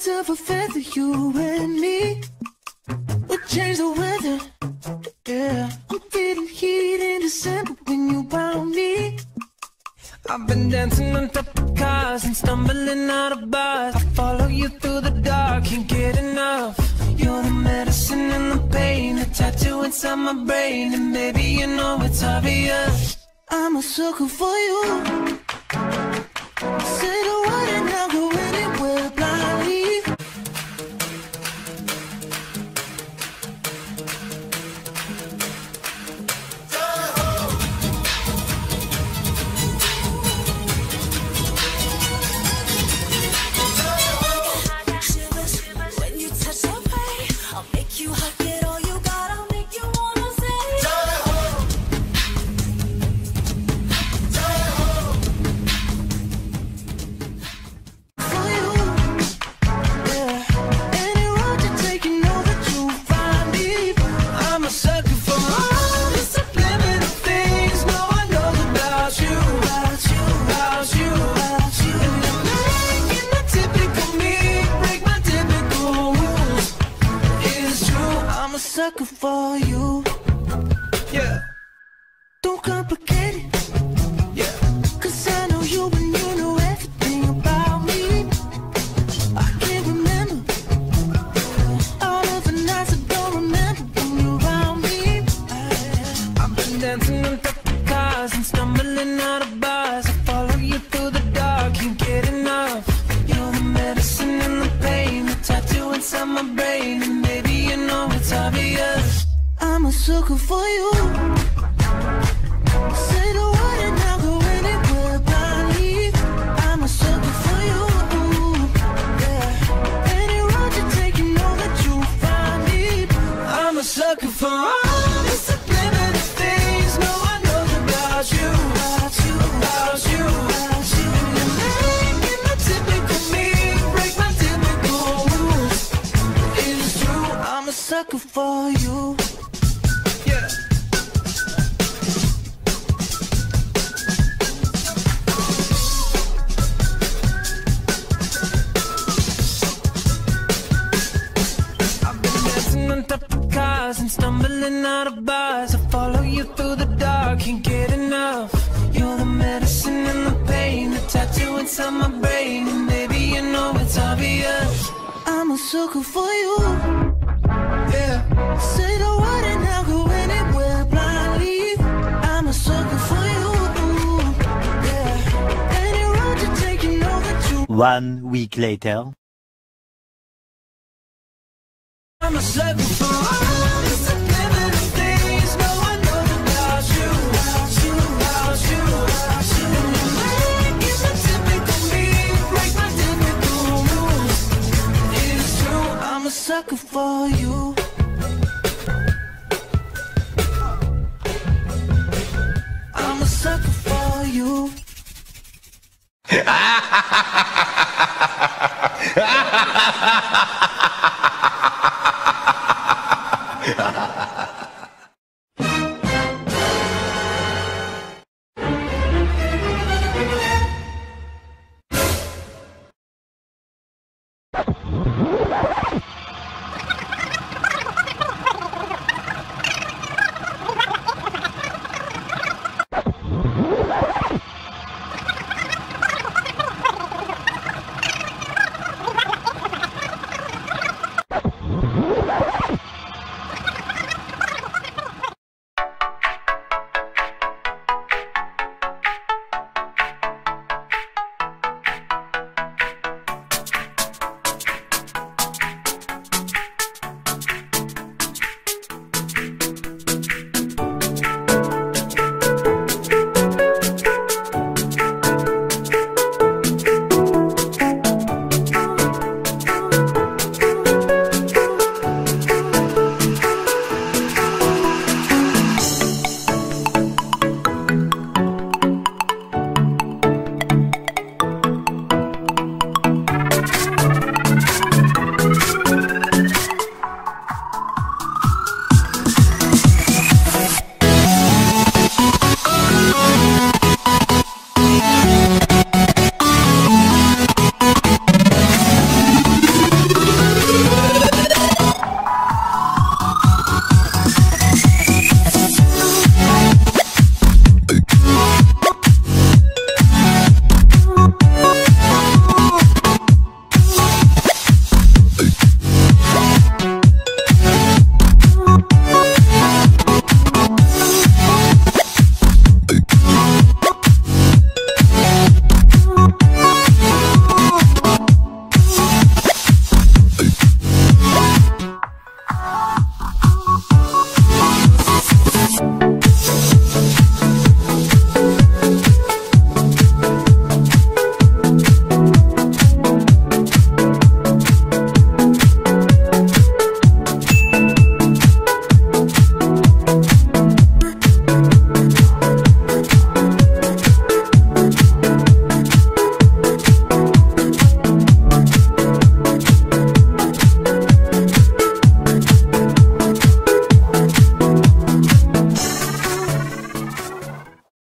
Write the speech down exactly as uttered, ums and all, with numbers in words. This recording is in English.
birds of a feather, you and me. We change the weather, yeah. I'm feeling heat in December when you found me. I've been dancing on top of cars and stumbling out of bars. I follow you through the dark, can't get enough. You're the medicine and the pain, the tattoo inside my brain. And maybe you know it's obvious, I'm a sucker for you. Say the word and I'll go anywhere blindly. Sucker for you, yeah. Don't complicate it, yeah. Cause I know you and you know everything about me. I can't remember all of the nights I don't remember when you're around me. I've been dancing on top of cars and stumbling out of bars. I follow you through the dark, can't get enough. You're the medicine and the pain, the tattoo inside my brain. And maybe you know it's obvious, I'm a sucker for you. Say the word and I'll go anywhere blindly. I'm a sucker for you, yeah. Any road you take, you know that you'll find me. I'm a sucker for all the subliminal things no one knows about you, about you, about you, about you. And you're making the typical me break my typical rules. It's true, I'm a sucker for you. And stumbling out of bars, I follow you through the dark, can't get enough. You're the medicine and the pain, the tattoo inside my brain. And maybe you know it's obvious, I'm a sucker for you, yeah. Say the word and I'll go anywhere blindly. I'm a sucker for you, yeah. Any road you take, you know that you. One week later. I'm a sucker for all the subliminal things no one knows about you, about you, about you, about you. And you're making the typical me break my typical rules. It's true, I'm a sucker for you. I'm a sucker for you. Ha ha ha ha ha ha ha ha ha ha ha.